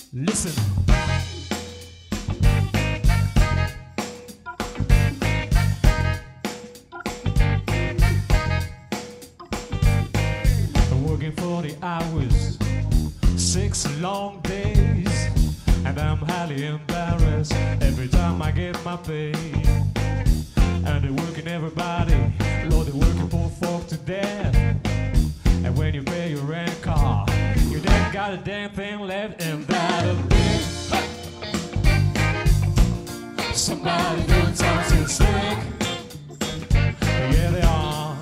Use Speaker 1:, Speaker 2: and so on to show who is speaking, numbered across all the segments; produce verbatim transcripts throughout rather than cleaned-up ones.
Speaker 1: Listen. Working forty hours, six long days, and I'm highly embarrassed every time I get my pay. And they're working everybody, Lord, they're working poor folk to death. And when you pay your rent car, you ain't got a damn thing left, and that'll be somebody doing something slick. Yeah, they are.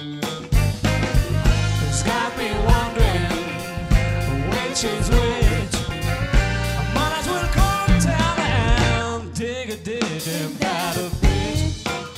Speaker 1: It's got me wondering which is which. I might as well come down and dig a ditch and that'll bitch.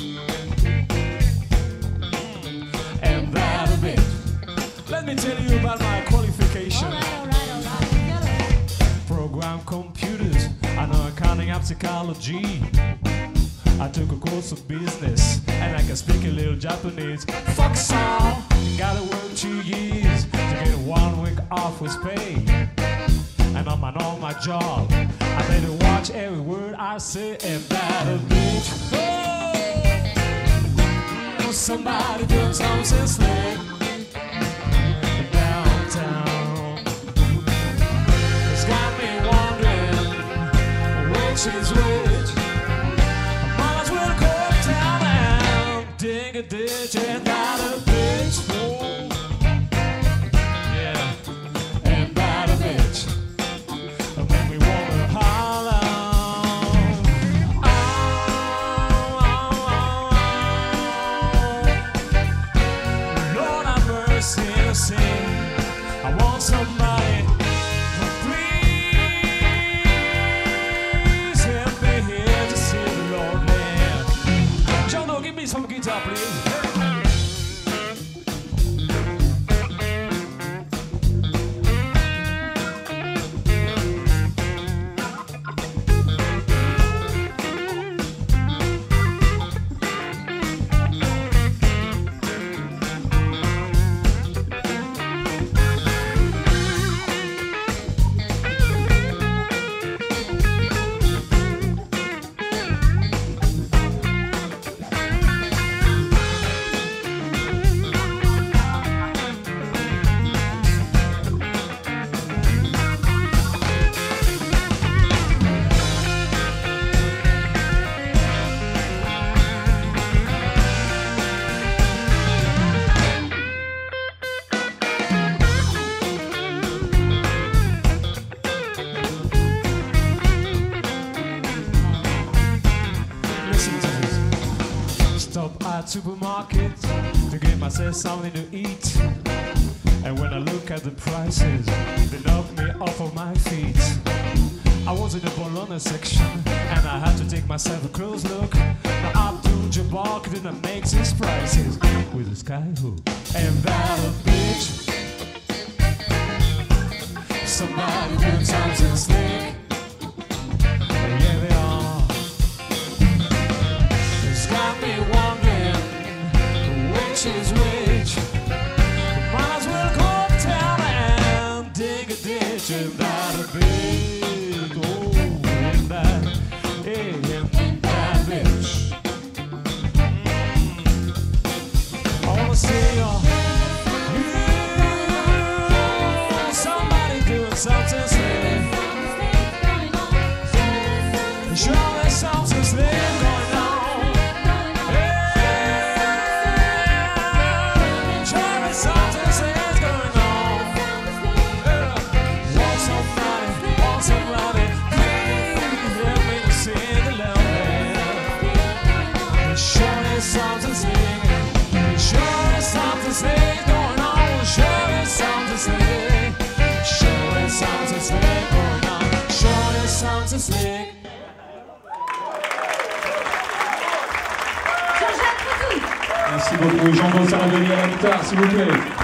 Speaker 1: And that'll bitch. Let me tell you about my qualification.
Speaker 2: All right, all right, all right.
Speaker 1: Program computers, I know accounting and psychology. I took a course of business and I can speak a little Japanese. Fuck all, gotta work two years to get one week off with pay. And I'm on all my job, I better watch every word I say, and that'll bitch. Oh, somebody doing something slick downtown. It's got me wondering which is which. Dig a ditch and not a bitch. Oh. Yeah, and not a bitch. Make me wanna holler. Oh, oh, oh, oh. Lord have mercy and sin. I want somebody to please help me here to see the Lord land. John, give me some guitar, please. Stop at supermarket to get myself something to eat. And when I look at the prices, they knock me off of my feet. I was in the bologna section and I had to take myself a close look. Now Abdul Jabbar didn't make his prices with a skyhook. And that a bitch, somebody doing something slick. Yeah, they are. It's got me wondering which is which. Might as well go uptown and dig a ditch and that a big, oh, and that, yeah, and that bitch. I wanna see you, yeah, somebody doing something slick. Sure, there's something slick going on. Something slick, sure there's something slick going on. Sure there's something slick, sure there's something slick going on. Sure there's something slick.
Speaker 3: Merci beaucoup, Jean-Paul Saradoni à la guitare, s'il vous plaît.